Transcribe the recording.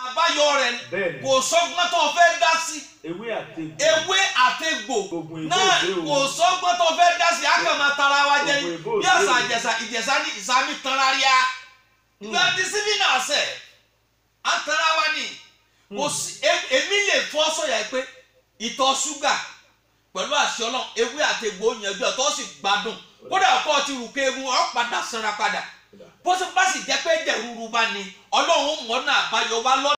àbáyọ rẹ̀ kò sọ́gbọ́n tó fẹ́ dá sí. ewé àtegbò náà kò sọ́gbọ́n tó fẹ́ dá sí. àkàmà tara wa jẹ́ bí àṣà ìjẹ̀ṣà ní ìsàmì tanra rí a. you are deceiving ourselves. à ń tara wa ní. èmi lè fọ́ sọ̀yà pé ìtọ̀ ṣúgà pẹ̀lú àṣẹ Ọlọ́run ewé àtegbò yanjú ẹ̀ tó sì gbádùn kódà ọkọ ti rù pé egun ọ̀ padà sanra padà bó sì bá sì jẹ́ pé jẹ̀rúurú bá ní Ọlọ́run mọ̀ náà àbáyọ wá lọ́nà.